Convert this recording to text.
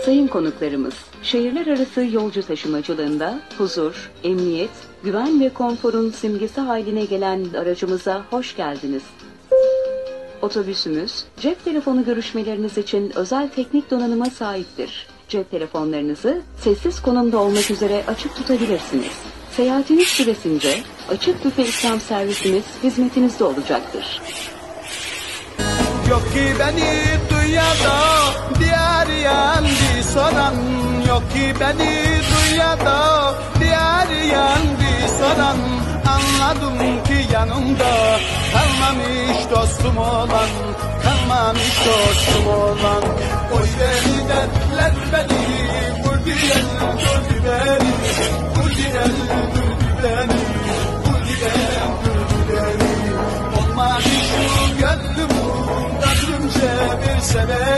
Sayın konuklarımız, şehirler arası yolcu taşımacılığında huzur, emniyet, güven ve konforun simgesi haline gelen aracımıza hoş geldiniz. Otobüsümüz, cep telefonu görüşmeleriniz için özel teknik donanıma sahiptir. Cep telefonlarınızı sessiz konumda olmak üzere açık tutabilirsiniz. Seyahatiniz süresince açık büfe ikram servisimiz hizmetinizde olacaktır. Yok ki beni dünyada diğer yandı soran, yok ki beni dünyada diğer yandı soran. Anladım ki yanımda kalmamış dostum olan, kalmamış dostum olan. Oy beni derler beni, vurdu el gördü beni, vurdu el gördü beni, vurdu el gördü beni. Olmamış mı gönlüm kadrımca bir sever.